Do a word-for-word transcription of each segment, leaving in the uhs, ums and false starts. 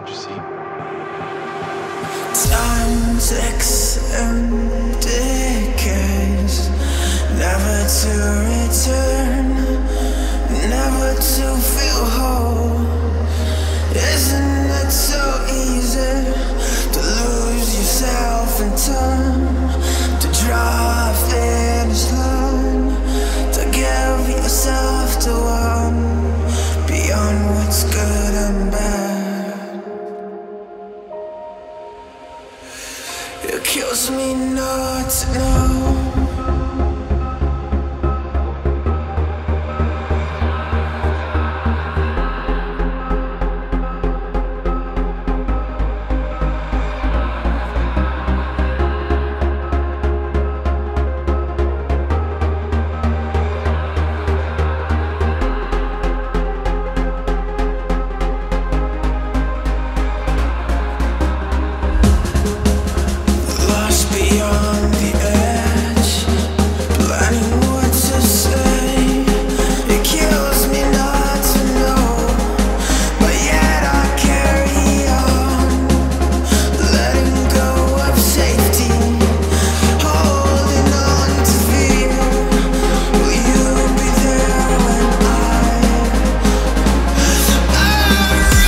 you see? Time ticks and decays, never to return, never to feel whole. Isn't it so easy to lose yourself in time, to draw a finish line, to give yourself to one beyond what's good and bad? It kills me not to know. Beyond the edge, planning what to say. It kills me not to know, but yet I carry on, letting go of safety, holding on to fear. Will you be there when I, I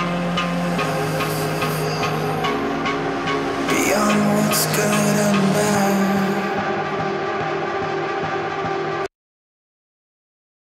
beyond what's good and bad.